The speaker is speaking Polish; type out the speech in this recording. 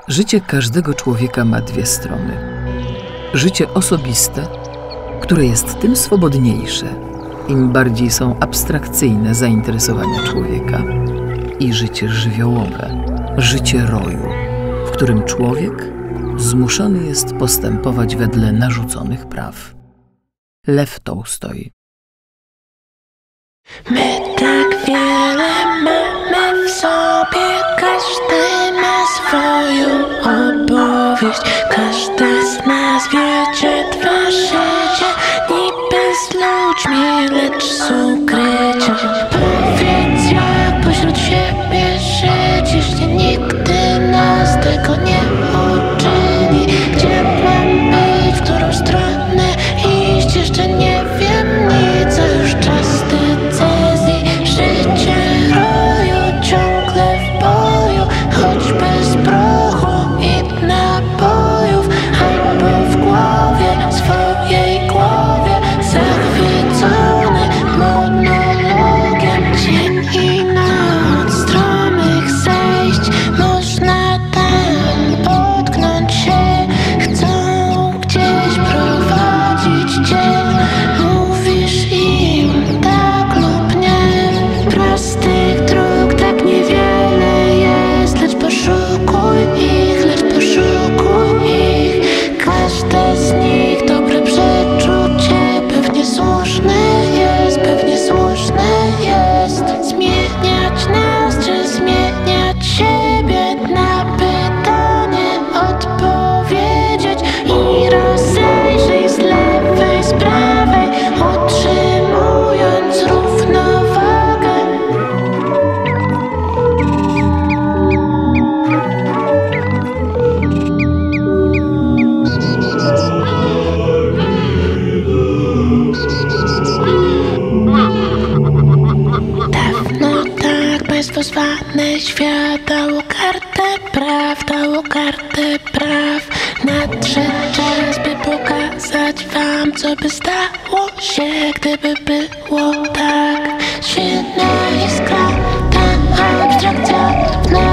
Życie każdego człowieka ma dwie strony. Życie osobiste, które jest tym swobodniejsze, im bardziej są abstrakcyjne zainteresowania człowieka, i życie żywiołowe, życie roju, w którym człowiek zmuszony jest postępować wedle narzuconych praw. Lew Tołstoj. My tak wiele mamy w sobie, każdy ma swoją opowieść. Każdy z nas wiedzie dwa życia, niby z ludźmi, lecz z ukryciem. Powiedz, jak pośród siebie żyć, jeśli nigdy nas tego nie uczyni. Gdzie mam być, w którą stronę iść, jeszcze nie wiem nic, a już czas decyzji. Życie roju ciągle w boju, choć bez prochu i nabojów, albo w głowie, swojej głowie, zachwycony monologiem. Dzień i noc, stromych zejść, można tam potknąć się. Chcą gdzieś prowadzić cię, mówisz im tak lub nie. Prostych dróg tak niewiele jest, lecz poszukuj ich, każde z nich dobre przeczucie. Pewnie słuszne jest zmieniać nas, czy zmieniać siebie. Na pytanie odpowiedzieć i rozejrzyj z lewej, z prawej, utrzymując równowagę. Dawno tak państwo zwane świat dało kartę praw. Nadszedł czas, by pokazać wam, co by stało się, gdyby było tak. Silna iskra, ta abstrakcja w nas